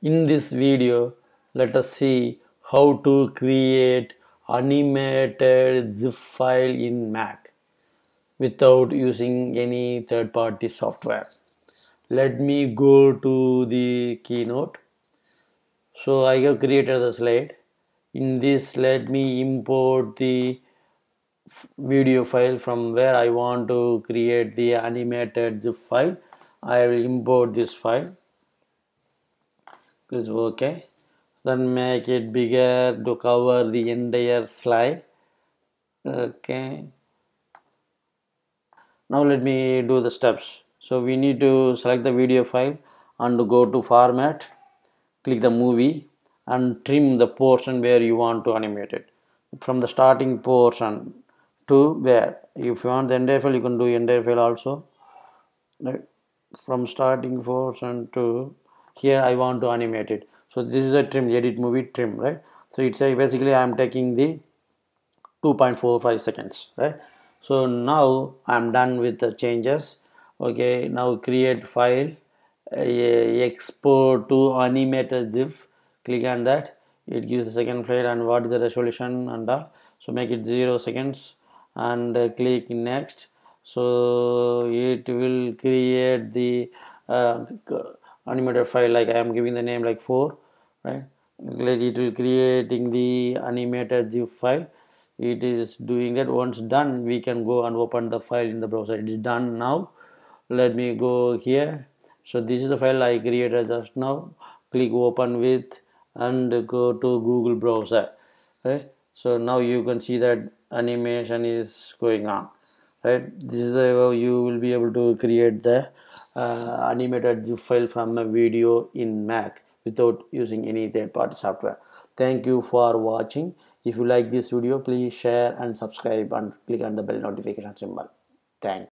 In this video, let us see how to create animated zip file in Mac without using any third-party software. Let me go to the keynote. So I have created the slide. In this, let me import the video file from where I want to create the animated zip file. I will import this file. Please OK. Then make it bigger to cover the entire slide. Okay. Now let me do the steps. So we need to select the video file and go to format, click the movie and trim the portion where you want to animate it. From the starting portion to where, if you want the entire file, you can do entire file also. Right. From starting portion to here I want to animate it. So this is a trim, edit movie trim, right? So it's a basically I am taking the 2.45 seconds, right? So now I'm done with the changes. Okay, now create file, export to animated GIF. Click on that. It gives the second file and what is the resolution and all. So make it 0 seconds and click next. So it will create the animated file, like I am giving the name like 4, right? It will creating the animated GIF file. It is doing that. Once done, we can go and open the file in the browser. It is done now. Let me go here. So this is the file I created just now. Click open with and go to Google browser, right? So now you can see that animation is going on, right? This is how you will be able to create the animated GIF file from a video in Mac without using any third-party software. Thank you for watching. If you like this video, please share and subscribe and click on the bell notification symbol. Thanks.